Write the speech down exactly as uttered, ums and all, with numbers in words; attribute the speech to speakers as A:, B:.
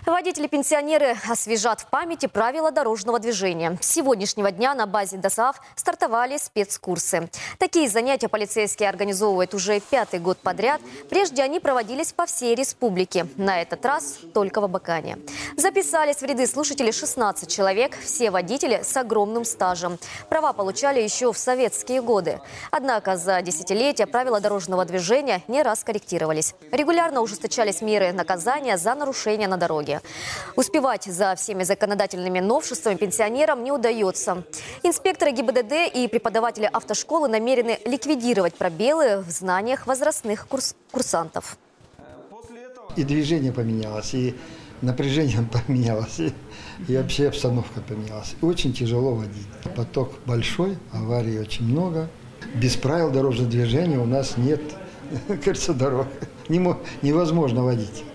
A: Водители-пенсионеры освежат в памяти правила дорожного движения. С сегодняшнего дня на базе ДОСААФ стартовали спецкурсы. Такие занятия полицейские организовывают уже пятый год подряд. Прежде они проводились по всей республике. На этот раз только в Абакане. Записались в ряды слушателей шестнадцать человек. Все водители с огромным стажем. Права получали еще в советские годы. Однако за десятилетия правила дорожного движения не раз корректировались. Регулярно ужесточались меры наказания за нарушения на дороге. Успевать за всеми законодательными новшествами пенсионерам не удается. Инспекторы ГИБДД и преподаватели автошколы намерены ликвидировать пробелы в знаниях возрастных курс курсантов.
B: И движение поменялось, и напряжение поменялось, и, и вообще обстановка поменялась. Очень тяжело водить. Поток большой, аварий очень много. Без правил дорожного движения у нас нет, кажется, дорог. Невозможно водить.